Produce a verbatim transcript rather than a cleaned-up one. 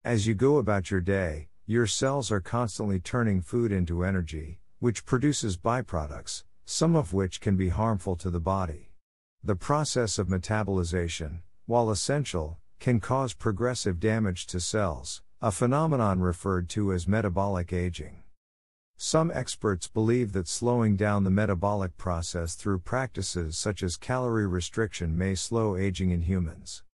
As you go about your day, your cells are constantly turning food into energy, which produces byproducts, some of which can be harmful to the body. The process of metabolization, while essential, can cause progressive damage to cells, a phenomenon referred to as metabolic aging. Some experts believe that slowing down the metabolic process through practices such as calorie restriction may slow aging in humans.